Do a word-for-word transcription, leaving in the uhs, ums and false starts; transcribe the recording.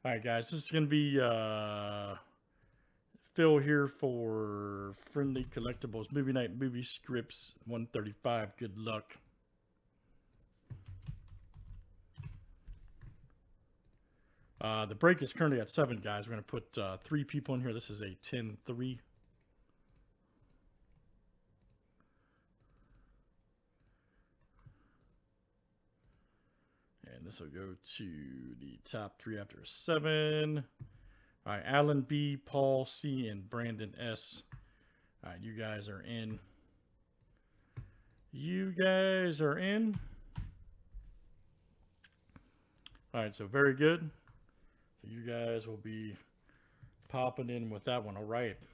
All right, guys, this is going to be uh, Phil here for Friendly Collectibles Movie Night Movie Scripts one thirty-five. Good luck. Uh, the break is currently at seven, guys. We're going to put uh, three people in here. This is a ten three. And this will go to the top three after seven. All right, Alan B, Paul C, and Brandon S. All right, you guys are in. You guys are in. All right, so very good. So you guys will be popping in with that one. All right.